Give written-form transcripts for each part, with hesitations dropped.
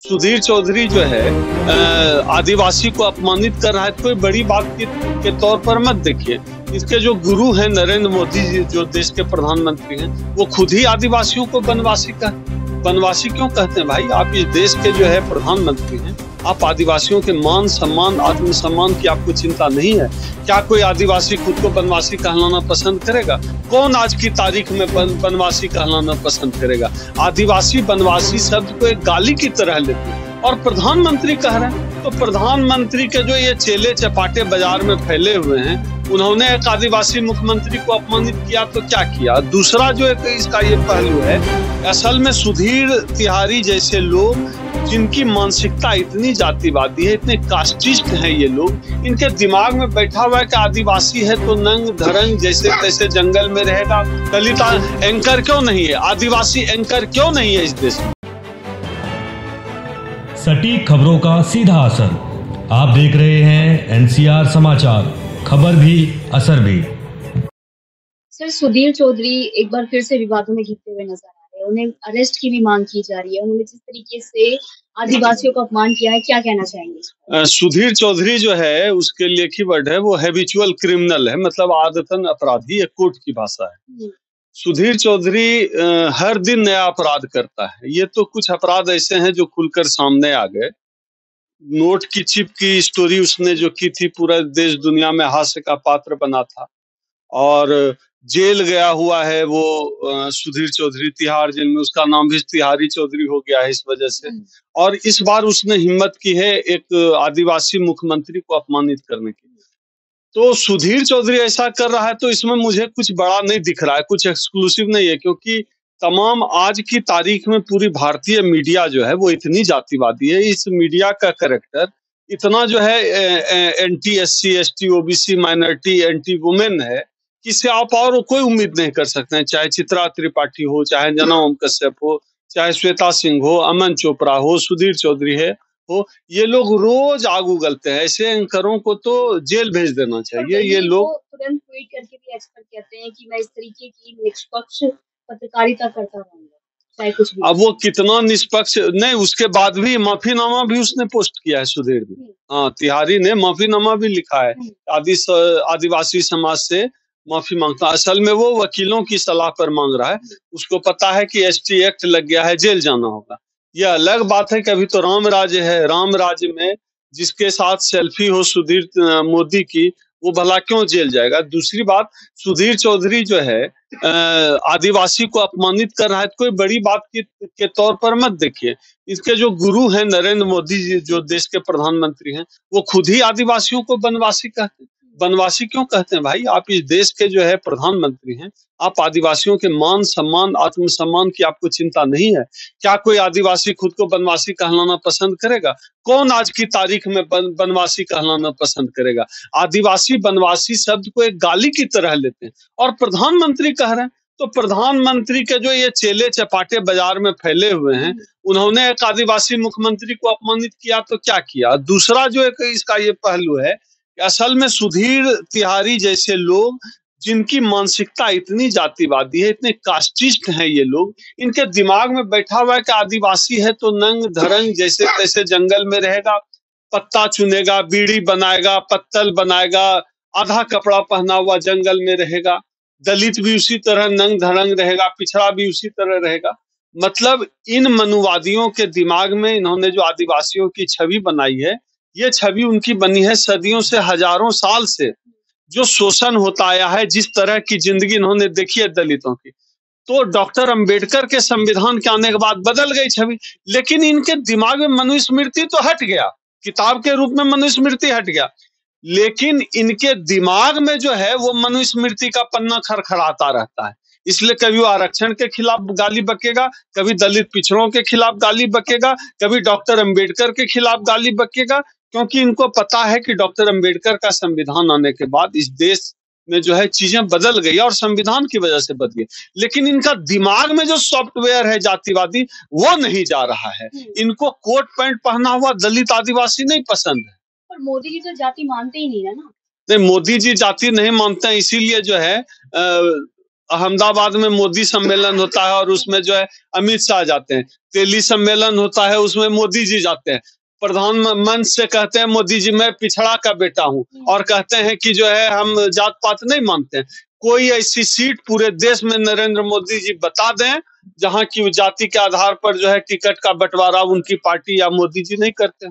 सुधीर चौधरी जो है आदिवासी को अपमानित कर रहा है। कोई बड़ी बात के तौर पर मत देखिए। इसके जो गुरु हैं नरेंद्र मोदी जी, जो देश के प्रधानमंत्री हैं, वो खुद ही आदिवासियों को बनवासी क्यों कहते हैं भाई? आप इस देश के जो है प्रधानमंत्री हैं, आप आदिवासियों के मान सम्मान आत्मसम्मान की आपको चिंता नहीं है? क्या कोई आदिवासी खुद को बनवासी कहलाना पसंद करेगा? कौन आज की तारीख में बनवासी कहलाना पसंद करेगा? आदिवासी बनवासी शब्द को एक गाली की तरह लेते हैं और प्रधानमंत्री कह रहे हैं। तो प्रधानमंत्री के जो ये चेले चपाटे बाजार में फैले हुए हैं, उन्होंने एक आदिवासी मुख्यमंत्री को अपमानित किया तो क्या किया? दूसरा जो एक इसका ये पहलू है, असल में सुधीर तिहारी जैसे लोग जिनकी मानसिकता इतनी जातिवादी है, इतने कास्टिस्ट हैं ये लोग, इनके दिमाग में बैठा हुआ है कि आदिवासी है तो नंग धरंग जैसे तैसे जंगल में रहेगा। दलित एंकर क्यों नहीं है? आदिवासी एंकर क्यों नहीं है इस देश में? सटीक खबरों का सीधा असर। आप देख रहे हैं एनसीआर समाचार, खबर भी असर भी। सर, सुधीर चौधरी एक बार फिर से विवादों में घिरते हुए नजर आ रहे हैं। उन्हें अरेस्ट की भी मांग की जा रही है। उन्होंने जिस तरीके से आदिवासियों को अपमान किया है, क्या कहना चाहेंगे? सुधीर चौधरी जो है, उसके लिए कीवर्ड है वो हैबिचुअल क्रिमिनल है, मतलब आदतन अपराधी, एक कोर्ट की भाषा है। सुधीर चौधरी हर दिन नया अपराध करता है। ये तो कुछ अपराध ऐसे हैं जो खुलकर सामने आ गए। नोट की चिप की स्टोरी उसने जो की थी, पूरा देश दुनिया में हास्य का पात्र बना था और जेल गया हुआ है वो सुधीर चौधरी, तिहाड़ जेल में। उसका नाम भी तिहारी चौधरी हो गया है इस वजह से। और इस बार उसने हिम्मत की है एक आदिवासी मुख्यमंत्री को अपमानित करने की। तो सुधीर चौधरी ऐसा कर रहा है तो इसमें मुझे कुछ बड़ा नहीं दिख रहा है, कुछ एक्सक्लूसिव नहीं है, क्योंकि तमाम आज की तारीख में पूरी भारतीय मीडिया जो है वो इतनी जातिवादी है। इस मीडिया का कैरेक्टर इतना जो है anti SC ST OBC minority, anti women है, इससे आप और कोई उम्मीद नहीं कर सकते हैं। चाहे चित्रा त्रिपाठी हो, चाहे जना ओम कश्यप हो, चाहे श्वेता सिंह हो, अमन चोपड़ा हो, सुधीर चौधरी हो, ये लोग रोज आग उगलते हैं। ऐसे एंकरों को तो जेल भेज देना चाहिए। ये लोग तुरंत ट्वीट करके भी एक्सपर्ट कहते हैं कि मैं इस तरीके की निष्पक्ष पत्रकारिता करता रहूंगा, चाहे कुछ भी। अब वो कितना निष्पक्ष नहीं, उसके बाद भी माफीनामा भी उसने पोस्ट किया है सुधीर ने। हाँ, तिहारी ने माफीनामा भी लिखा है, आदिवासी समाज से माफी मांगता। असल में वो वकीलों की सलाह पर मांग रहा है। उसको पता है कि ST एक्ट लग गया है, जेल जाना होगा। यह अलग बात है कि अभी तो राम राज्य है। राम राज्य में जिसके साथ सेल्फी हो सुधीर मोदी की, वो भला क्यों जेल जाएगा? दूसरी बात, सुधीर चौधरी जो है आदिवासी को अपमानित कर रहा है। कोई बड़ी बात के तौर पर मत देखिए। इसके जो गुरु हैं नरेंद्र मोदी जी, जो देश के प्रधानमंत्री हैं, वो खुद ही आदिवासियों को बनवासी क्यों कहते हैं भाई? आप इस देश के जो है प्रधानमंत्री हैं, आप आदिवासियों के मान सम्मान आत्मसम्मान की आपको चिंता नहीं है? क्या कोई आदिवासी खुद को बनवासी कहलाना पसंद करेगा? कौन आज की तारीख में बनवासी कहलाना पसंद करेगा? आदिवासी बनवासी शब्द को एक गाली की तरह लेते हैं और प्रधानमंत्री कह रहे हैं। तो प्रधानमंत्री के जो ये चेले चपाटे बाजार में फैले हुए हैं, उन्होंने एक आदिवासी मुख्यमंत्री को अपमानित किया तो क्या किया? दूसरा जो एक इसका ये पहलू है, असल में सुधीर तिहारी जैसे लोग जिनकी मानसिकता इतनी जातिवादी है, इतने कास्टिस्ट हैं ये लोग, इनके दिमाग में बैठा हुआ है कि आदिवासी है तो नंग धरंग जैसे तैसे जंगल में रहेगा, पत्ता चुनेगा, बीड़ी बनाएगा, पत्तल बनाएगा, आधा कपड़ा पहना हुआ जंगल में रहेगा। दलित भी उसी तरह नंग धरंग रहेगा, पिछड़ा भी उसी तरह रहेगा। मतलब इन मनुवादियों के दिमाग में इन्होंने जो आदिवासियों की छवि बनाई है, ये छवि उनकी बनी है सदियों से, हजारों साल से, जो शोषण होता आया है, जिस तरह की जिंदगी इन्होंने देखी है दलितों की। तो डॉक्टर अंबेडकर के संविधान के आने के बाद बदल गई छवि, लेकिन इनके दिमाग में मनुस्मृति तो हट गया, किताब के रूप में मनुस्मृति हट गया, लेकिन इनके दिमाग में जो है वो मनुस्मृति का पन्ना खड़खड़ाता रहता है। इसलिए कभी वो आरक्षण के खिलाफ गाली बकेगा, कभी दलित पिछड़ों के खिलाफ गाली बकेगा, कभी डॉक्टर अंबेडकर के खिलाफ गाली बकेगा, क्योंकि इनको पता है कि डॉक्टर अंबेडकर का संविधान आने के बाद इस देश में जो है चीजें बदल गई और संविधान की वजह से बदली। लेकिन इनका दिमाग में जो सॉफ्टवेयर है जातिवादी, वो नहीं जा रहा है। इनको कोट पैंट पहना हुआ दलित आदिवासी नहीं पसंद है। पर मोदी जी तो जाति मानते ही नहीं है ना। नहीं, मोदी जी जाति नहीं मानते हैं, इसीलिए जो है अहमदाबाद में मोदी सम्मेलन होता है और उसमें जो है अमित शाह जाते हैं। दिल्ली सम्मेलन होता है, उसमें मोदी जी जाते हैं। प्रधानमंत्री से कहते हैं मोदी जी मैं पिछड़ा का बेटा हूँ, और कहते हैं कि जो है हम जात पात नहीं मानते हैं। कोई ऐसी सीट पूरे देश में नरेंद्र मोदी जी बता दें जहां की जाति के आधार पर जो है टिकट का बंटवारा उनकी पार्टी या मोदी जी नहीं करते हैं।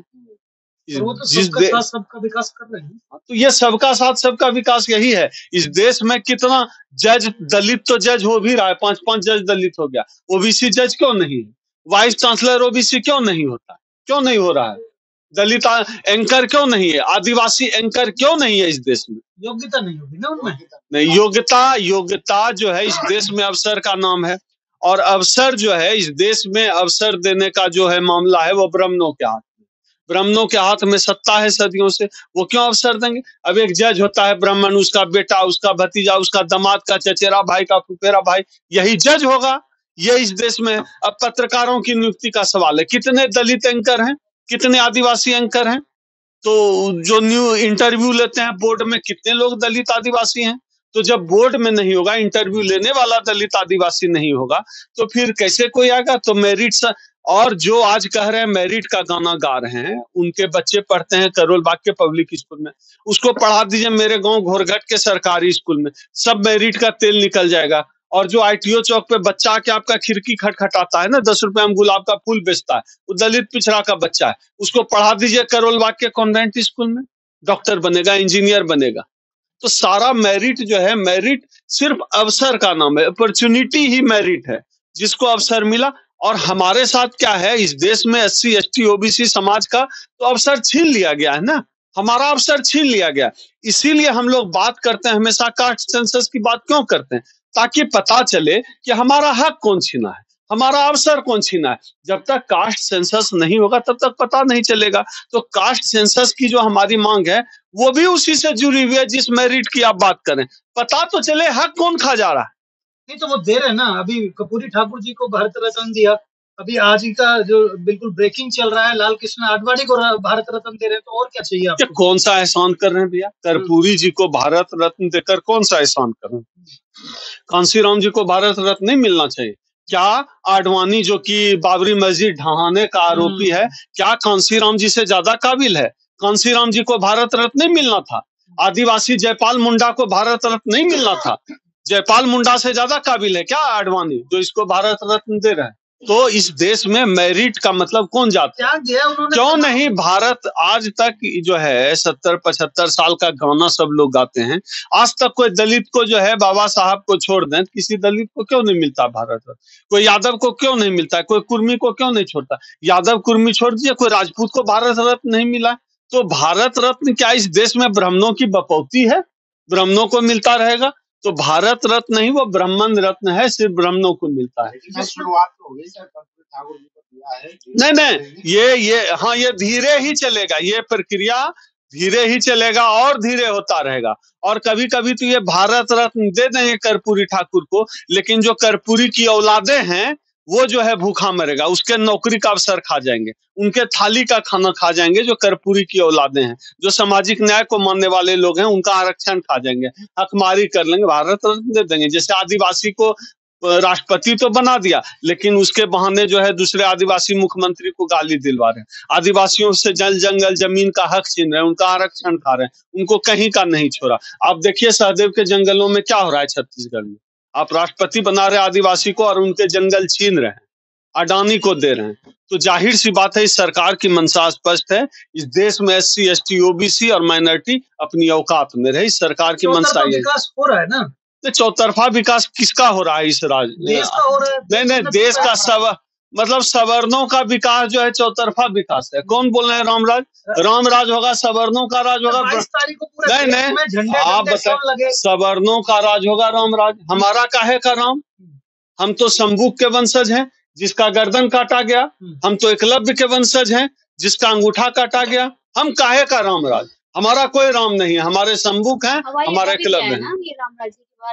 वो तो सबका साथ सबका विकास कर रहे हैं। तो ये सबका साथ सबका विकास यही है। इस देश में कितना जज दलित तो जज हो भी रहा है, 5-5 जज दलित हो गया। ओबीसी जज क्यों नहीं है? वाइस चांसलर ओबीसी क्यों नहीं होता? क्यों नहीं हो रहा है? दलित एंकर क्यों नहीं है? आदिवासी एंकर क्यों नहीं है इस देश में? योग्यता नहीं होगी ना उनमें। नहीं, योग्यता जो है इस देश में अवसर का नाम है, और अवसर जो है इस देश में अवसर देने का जो है मामला है वो ब्राह्मणों के हाथ में। ब्राह्मणों के हाथ में सत्ता है सदियों से, वो क्यों अवसर देंगे? अब एक जज होता है ब्राह्मण, उसका बेटा, उसका भतीजा, उसका दामाद का चचेरा भाई का फुफेरा भाई, यही जज होगा। ये इस देश में अब पत्रकारों की नियुक्ति का सवाल है। कितने दलित एंकर हैं? कितने आदिवासी एंकर हैं? तो जो न्यू इंटरव्यू लेते हैं बोर्ड में, कितने लोग दलित आदिवासी हैं? तो जब बोर्ड में नहीं होगा, इंटरव्यू लेने वाला दलित आदिवासी नहीं होगा, तो फिर कैसे कोई आएगा? तो मेरिट से, और जो आज कह रहे हैं मेरिट का गाना गा रहे हैं, उनके बच्चे पढ़ते हैं करोल बाग के पब्लिक स्कूल में, उसको पढ़ा दीजिए मेरे गांव घोरघट के सरकारी स्कूल में, सब मेरिट का तेल निकल जाएगा। और जो आईटीओ चौक पे बच्चा आके आपका खिड़की खटखटाता है ना, 10 रुपए में गुलाब का फूल बेचता है, वो दलित पिछड़ा का बच्चा है, उसको पढ़ा दीजिए करोल बाग के कॉन्वेंट स्कूल में, डॉक्टर बनेगा, इंजीनियर बनेगा। तो सारा मेरिट जो है, मेरिट सिर्फ अवसर का नाम है, अपॉर्चुनिटी ही मेरिट है, जिसको अवसर मिला। और हमारे साथ क्या है, इस देश में SC ST OBC समाज का तो अवसर छीन लिया गया है ना, हमारा अवसर छीन लिया गया। इसीलिए हम लोग बात करते हैं हमेशा, कास्ट सेंसस की बात क्यों करते हैं? ताकि पता चले कि हमारा हक कौन छीना है, हमारा अवसर कौन छीना है। जब तक कास्ट सेंसस नहीं होगा तब तक पता नहीं चलेगा। तो कास्ट सेंसस की जो हमारी मांग है वो भी उसी से जुड़ी हुई है जिस मेरिट की आप बात करें। पता तो चले हक कौन खा जा रहा है। नहीं तो वो दे रहे ना, अभी कर्पूरी ठाकुर जी को भारत रत्न दिया, अभी आज ही का जो बिल्कुल ब्रेकिंग चल रहा है, लाल कृष्ण आडवाणी को भारत रत्न दे रहे हैं, तो और क्या चाहिए आपको? कौन सा एहसान कर रहे हैं भैया? कर्पूरी जी को भारत रत्न देकर कौन सा एहसान कर रहे हैं? कांसीराम जी को भारत रत्न नहीं मिलना चाहिए क्या? आडवाणी जो कि बाबरी मस्जिद ढहाने का आरोपी है, क्या कांसीराम जी से ज्यादा काबिल है? कांसीराम जी को भारत रत्न नहीं मिलना था? आदिवासी जयपाल मुंडा को भारत रत्न नहीं मिलना था? जयपाल मुंडा से ज्यादा काबिल है क्या आडवाणी, जो इसको भारत रत्न दे रहे हैं? तो इस देश में मेरिट का मतलब कौन जाता है? क्यों नहीं? भारत आज तक जो है 70-75 साल का गाना सब लोग गाते हैं, आज तक कोई दलित को जो है, बाबा साहब को छोड़ दें, किसी दलित को क्यों नहीं मिलता भारत रत्न? कोई यादव को क्यों नहीं मिलता है? कोई कुर्मी को क्यों नहीं छोड़ता? यादव कुर्मी छोड़ दीजिए, कोई राजपूत को भारत रत्न नहीं मिला। तो भारत रत्न क्या इस देश में ब्राह्मणों की बपौती है? ब्राह्मणों को मिलता रहेगा? तो भारत रत्न नहीं, वो ब्राह्मण रत्न है, सिर्फ ब्राह्मणों को मिलता है। शुरुआत तो हो गई सर, ठाकुर जी को दिया है। नहीं, ये धीरे ही चलेगा, ये प्रक्रिया धीरे ही चलेगा और धीरे होता रहेगा। और कभी कभी तो ये भारत रत्न दे देंगे कर्पूरी ठाकुर को, लेकिन जो कर्पूरी की औलादे हैं वो जो है भूखा मरेगा, उसके नौकरी का अवसर खा जाएंगे, उनके थाली का खाना खा जाएंगे। जो कर्पूरी की औलादे हैं, जो सामाजिक न्याय को मानने वाले लोग हैं, उनका आरक्षण खा जाएंगे, हकमारी कर लेंगे, भारत रत्न दे देंगे। जैसे आदिवासी को राष्ट्रपति तो बना दिया, लेकिन उसके बहाने जो है दूसरे आदिवासी मुख्यमंत्री को गाली दिलवा रहे हैं, आदिवासियों से जल जंगल जमीन का हक छीन रहे हैं, उनका आरक्षण खा रहे हैं, उनको कहीं का नहीं छोड़ा। आप देखिए सहदेव के जंगलों में क्या हो रहा है छत्तीसगढ़ में। आप राष्ट्रपति बना रहे आदिवासी को और उनके जंगल छीन रहे हैं, अडानी को दे रहे हैं। तो जाहिर सी बात है इस सरकार की मंशा स्पष्ट है, इस देश में SC ST OBC और माइनॉरिटी अपनी औकात में रहे। इस सरकार की मंशा ये विकास हो रहा है ना। चौतरफा विकास किसका हो रहा है इस देश का हो रहा है। नहीं, देश का मतलब सवर्णों का विकास जो है चौतरफा विकास है। कौन बोल रहे हैं? रामराज होगा, सवर्णों का राज होगा। 22 तारीख को पूरा नहीं, आप बताए सवर्णों का राज होगा, रामराज। हमारा काहे का राम? हम तो शंभुक के वंशज हैं जिसका गर्दन काटा गया, हम तो एकलव्य के वंशज हैं जिसका अंगूठा काटा गया। हम काहे का रामराज? हमारा कोई राम नहीं है, हमारे शंभुक हैं, हमारे एकलव्य हैं।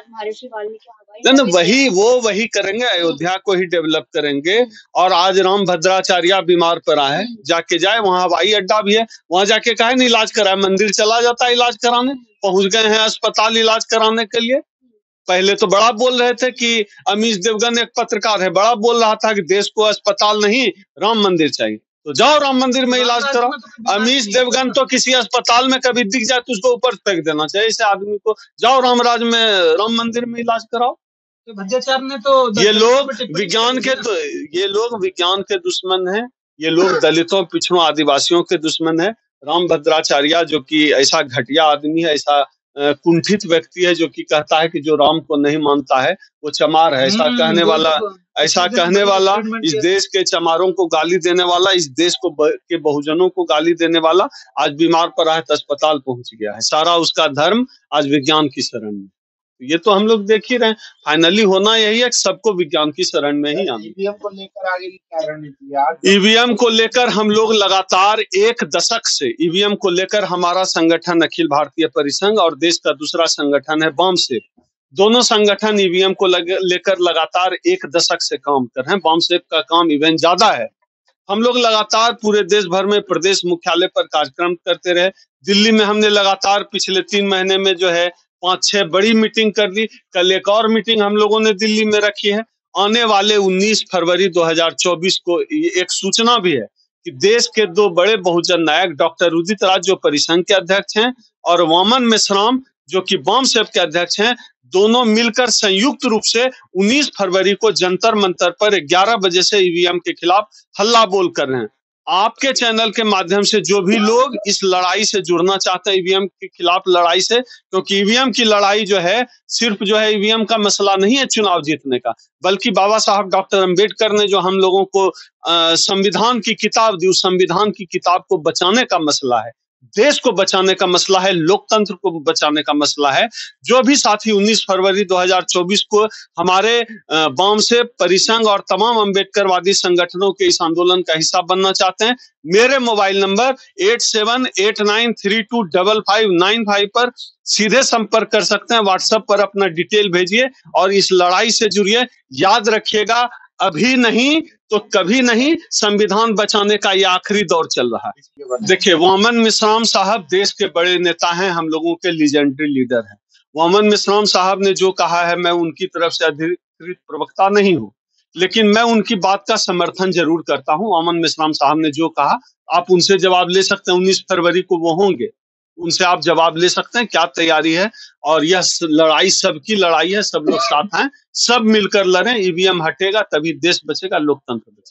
नहीं, वही करेंगे, अयोध्या को ही डेवलप करेंगे। और आज राम भद्राचार्य बीमार पड़ा है, जाके जाए, वहाँ हवाई अड्डा भी है, वहाँ जाके काहे नहीं इलाज कराए? मंदिर चला जाता है इलाज कराने, पहुंच गए हैं अस्पताल इलाज कराने के लिए। पहले तो बड़ा बोल रहे थे कि अमीश देवगन एक पत्रकार है, बड़ा बोल रहा था कि देश को अस्पताल नहीं राम मंदिर चाहिए, तो जाओ राम मंदिर में इलाज प्रयागराज कराओ। में तो कोई बीमारी अमीश नहीं है देवगन ना। तो किसी अस्पताल में कभी दिख जाए तो उसको ऊपर फेंक देना चाहिए ऐसे आदमी को, जाओ रामराज में राम मंदिर में इलाज कराओ। तो भद्राचार्य ने तो ये दलितों लोग पे टिप्पणी विज्ञान करी के ना। तो ये लोग विज्ञान के दुश्मन हैं, ये लोग दलितों पिछड़ों आदिवासियों के दुश्मन है। राम भद्राचार्य जो कि ऐसा घटिया आदमी है, ऐसा कुंठित व्यक्ति है जो कि कहता है कि जो राम को नहीं मानता है वो चमार है, ऐसा कहने वाला, ऐसा कहने वाला, इस देश के चमारों को गाली देने वाला, इस देश को के बहुजनों को गाली देने वाला आज बीमार पड़ा है तो अस्पताल पहुंच गया है। सारा उसका धर्म आज विज्ञान की शरण में। ये तो हम लोग देख ही रहे हैं, फाइनली होना यही है कि सबको विज्ञान की शरण में ही आना। ईवीएम को लेकर आगे की क्या रणनीति है? आज ईवीएम को लेकर हम लोग लगातार एक दशक से ईवीएम को लेकर हमारा संगठन अखिल भारतीय परिसंघ और देश का दूसरा संगठन है बामसेफ, दोनों संगठन ईवीएम को लेकर लगातार एक दशक से काम कर रहे हैं। बामसेफ का काम इवेंट ज्यादा है। हम लोग लगातार पूरे देश भर में प्रदेश मुख्यालय पर कार्यक्रम करते रहे। दिल्ली में हमने लगातार पिछले 3 महीने में जो है 5-6 बड़ी मीटिंग कर ली। कल एक और मीटिंग हम लोगों ने दिल्ली में रखी है। आने वाले 19 फरवरी 2024 को एक सूचना भी है कि देश के 2 बड़े बहुजन नायक डॉक्टर उदित राज जो परिसंघ के अध्यक्ष हैं और वामन मेश्राम जो कि बामसेफ के अध्यक्ष हैं, दोनों मिलकर संयुक्त रूप से 19 फरवरी को जंतर मंतर पर 11 बजे से ईवीएम के खिलाफ हल्ला बोल कर रहे हैं। आपके चैनल के माध्यम से जो भी लोग इस लड़ाई से जुड़ना चाहते हैं, ईवीएम के खिलाफ लड़ाई से, क्योंकि ईवीएम की लड़ाई जो है सिर्फ जो है ईवीएम का मसला नहीं है चुनाव जीतने का, बल्कि बाबा साहब डॉक्टर अंबेडकर ने जो हम लोगों को संविधान की किताब दी, उस संविधान की किताब को बचाने का मसला है, देश को बचाने का मसला है, लोकतंत्र को बचाने का मसला है। जो भी साथी 19 फरवरी 2024 को हमारे बामसेफ परिसंघ और तमाम अंबेडकरवादी संगठनों के इस आंदोलन का हिस्सा बनना चाहते हैं, मेरे मोबाइल नंबर 8789325595 पर सीधे संपर्क कर सकते हैं। व्हाट्सएप पर अपना डिटेल भेजिए और इस लड़ाई से जुड़िए। याद रखिएगा, अभी नहीं तो कभी नहीं, संविधान बचाने का ये आखिरी दौर चल रहा है। देखिए, वामन मेश्राम साहब देश के बड़े नेता हैं, हम लोगों के लीजेंडरी लीडर हैं। वामन मेश्राम साहब ने जो कहा है, मैं उनकी तरफ से अधिकृत प्रवक्ता नहीं हूँ, लेकिन मैं उनकी बात का समर्थन जरूर करता हूँ। वामन मेश्राम साहब ने जो कहा, आप उनसे जवाब ले सकते हैं। 19 फरवरी को वो होंगे, उनसे आप जवाब ले सकते हैं क्या तैयारी है। और यह लड़ाई सबकी लड़ाई है, सब लोग साथ हैं, सब मिलकर लड़ें। ईवीएम हटेगा तभी देश बचेगा, लोकतंत्र बचेगा।